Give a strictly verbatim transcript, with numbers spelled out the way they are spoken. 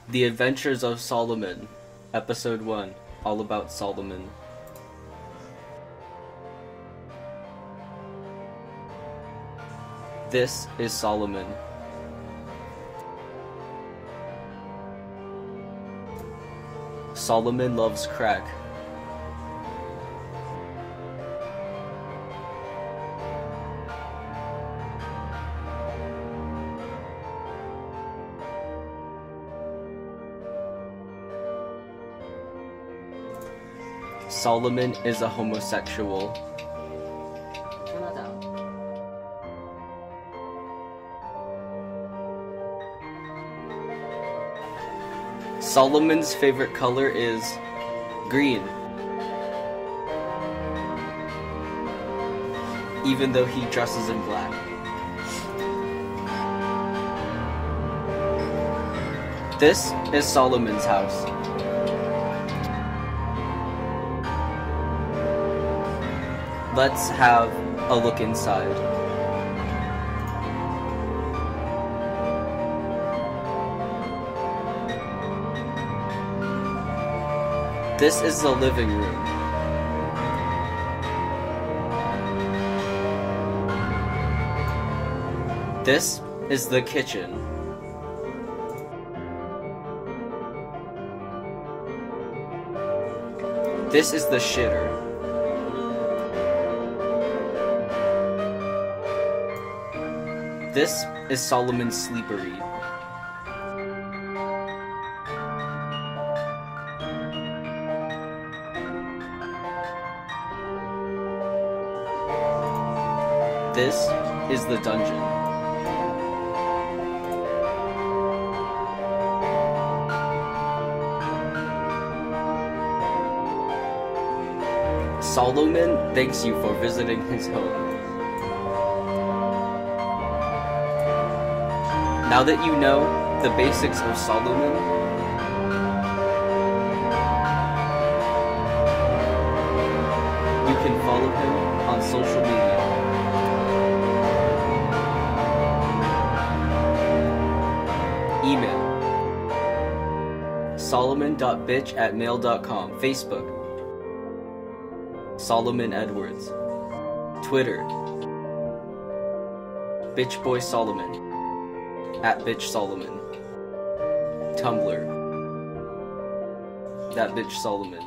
The Adventures of Solomon, Episode one, all about Solomon. This is Solomon. Solomon loves crack. Solomon is a homosexual. Solomon's favorite color is green, even though he dresses in black. This is Solomon's house. Let's have a look inside. This is the living room. This is the kitchen. This is the shitter. This is Solomon's sleepery. This is the dungeon. Solomon thanks you for visiting his home. Now that you know the basics of Solomon, you can follow him on social media. Email solomon dot bitch at mail dot com. Facebook Solomon Edwards. Twitter Bitch Boy Solomon at Bitch Solomon. Tumblr That Bitch Solomon.